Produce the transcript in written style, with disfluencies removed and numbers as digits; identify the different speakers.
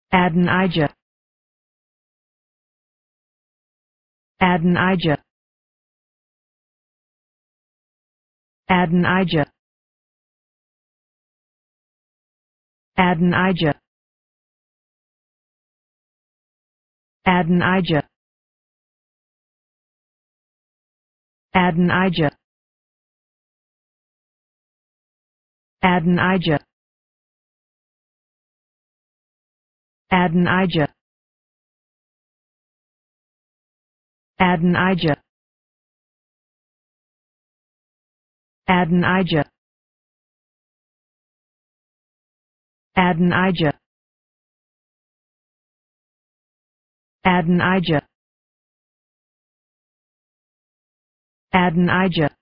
Speaker 1: Adonijah, Adonijah, Adonijah, Adonijah, Adonijah, Adonijah, Adonijah, Adonijah, Adonijah, Adonijah, Adonijah, Adonijah, Adonijah,